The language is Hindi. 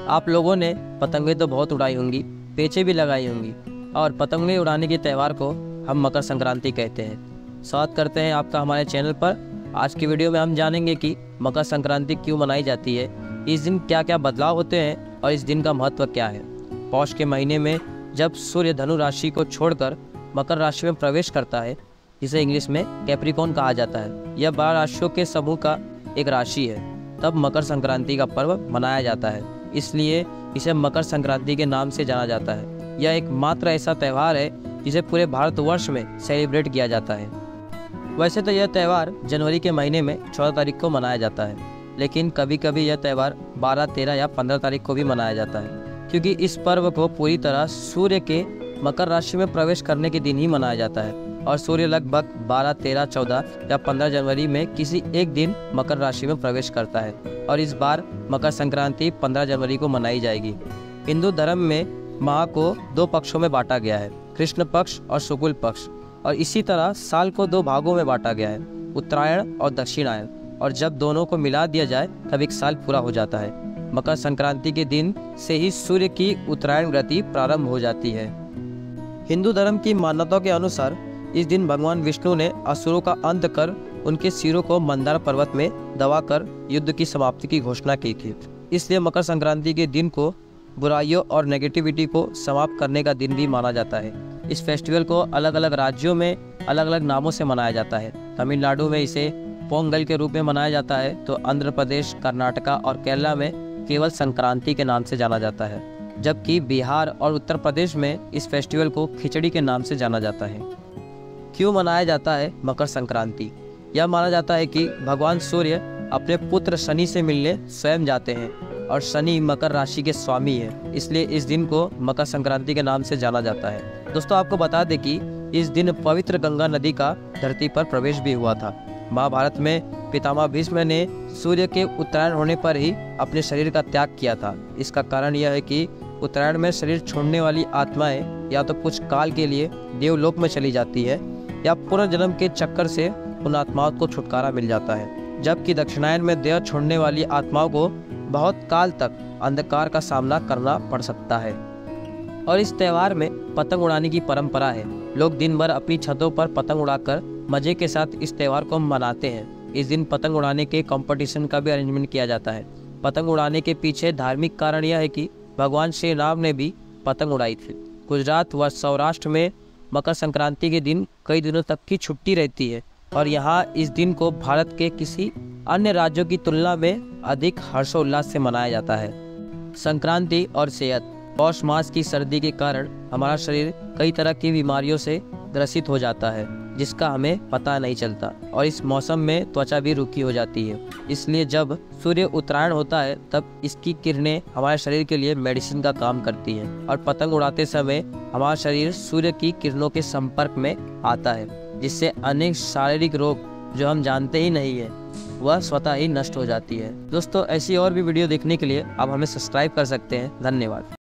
आप लोगों ने पतंगें तो बहुत उड़ाई होंगी, पेंचें भी लगाई होंगी और पतंगें उड़ाने के त्यौहार को हम मकर संक्रांति कहते हैं। स्वागत करते हैं आपका हमारे चैनल पर। आज की वीडियो में हम जानेंगे कि मकर संक्रांति क्यों मनाई जाती है, इस दिन क्या क्या बदलाव होते हैं और इस दिन का महत्व क्या है। पौष के महीने में जब सूर्य धनु राशि को छोड़कर मकर राशि में प्रवेश करता है, जिसे इंग्लिश में कैप्रिकॉर्न कहा जाता है, यह 12 राशियों के समूह का एक राशि है, तब मकर संक्रांति का पर्व मनाया जाता है। इसलिए इसे मकर संक्रांति के नाम से जाना जाता है। यह एकमात्र ऐसा त्यौहार है जिसे पूरे भारतवर्ष में सेलिब्रेट किया जाता है। वैसे तो यह त्यौहार जनवरी के महीने में 14 तारीख को मनाया जाता है, लेकिन कभी कभी यह त्यौहार 12, 13 या 15 तारीख को भी मनाया जाता है, क्योंकि इस पर्व को पूरी तरह सूर्य के मकर राशि में प्रवेश करने के दिन ही मनाया जाता है और सूर्य लगभग 12, 13, 14 या 15 जनवरी में किसी एक दिन मकर राशि में प्रवेश करता है और इस बार मकर संक्रांति 15 जनवरी को मनाई जाएगी। हिंदू धर्म में माह को 2 पक्षों में बांटा गया है, कृष्ण पक्ष और शुक्ल पक्ष, और इसी तरह साल को 2 भागों में बांटा गया है, उत्तरायण और दक्षिणायन, और जब दोनों को मिला दिया जाए तब एक साल पूरा हो जाता है। मकर संक्रांति के दिन से ही सूर्य की उत्तरायण गति प्रारंभ हो जाती है। हिंदू धर्म की मान्यताओं के अनुसार इस दिन भगवान विष्णु ने असुरों का अंत कर उनके सिरों को मंदार पर्वत में दबाकर युद्ध की समाप्ति की घोषणा की थी। इसलिए मकर संक्रांति के दिन को बुराइयों और नेगेटिविटी को समाप्त करने का दिन भी माना जाता है। इस फेस्टिवल को अलग अलग राज्यों में अलग अलग नामों से मनाया जाता है। तमिलनाडु में इसे पोंगल के रूप में मनाया जाता है, तो आंध्र प्रदेश, कर्नाटका और केरला में केवल संक्रांति के नाम से जाना जाता है, जबकि बिहार और उत्तर प्रदेश में इस फेस्टिवल को खिचड़ी के नाम से जाना जाता है। क्यों मनाया जाता है मकर संक्रांति? यह माना जाता है कि भगवान सूर्य अपने पुत्र शनि से मिलने स्वयं जाते हैं और शनि मकर राशि के स्वामी है, इसलिए इस दिन को मकर संक्रांति के नाम से जाना जाता है। दोस्तों, आपको बता दें कि इस दिन पवित्र गंगा नदी का धरती पर प्रवेश भी हुआ था। महाभारत में पितामह भीष्म ने सूर्य के उत्तरायण होने पर ही अपने शरीर का त्याग किया था। इसका कारण यह है कि उत्तरायण में शरीर छोड़ने वाली आत्माएं या तो कुछ काल के लिए देवलोक में चली जाती है या पुनर्जन्म के चक्कर से उन आत्माओं को छुटकारा मिल जाता है, जबकि दक्षिणायन में देह छोड़ने वाली आत्माओं को बहुत काल तक अंधकार का सामना करना पड़ सकता है। और इस त्यौहार में पतंग उड़ाने की परंपरा है। लोग दिन भर अपनी छतों पर पतंग उड़ाकर मजे के साथ इस त्यौहार को मनाते हैं। इस दिन पतंग उड़ाने के कंपटीशन का भी अरेंजमेंट किया जाता है। पतंग उड़ाने के पीछे धार्मिक कारण यह है कि भगवान श्री राम ने भी पतंग उड़ाई थी। गुजरात व सौराष्ट्र में मकर संक्रांति के दिन कई दिनों तक की छुट्टी रहती है और यहाँ इस दिन को भारत के किसी अन्य राज्यों की तुलना में अधिक हर्षोल्लास से मनाया जाता है। संक्रांति और सेहत। पौष मास की सर्दी के कारण हमारा शरीर कई तरह की बीमारियों से ग्रसित हो जाता है, जिसका हमें पता नहीं चलता, और इस मौसम में त्वचा भी रूखी हो जाती है। इसलिए जब सूर्य उत्तरायण होता है तब इसकी किरणें हमारे शरीर के लिए मेडिसिन का काम करती हैं और पतंग उड़ाते समय हमारा शरीर सूर्य की किरणों के संपर्क में आता है, जिससे अनेक शारीरिक रोग जो हम जानते ही नहीं है वह स्वतः ही नष्ट हो जाती है। दोस्तों, ऐसी और भी वीडियो देखने के लिए आप हमें सब्सक्राइब कर सकते हैं। धन्यवाद।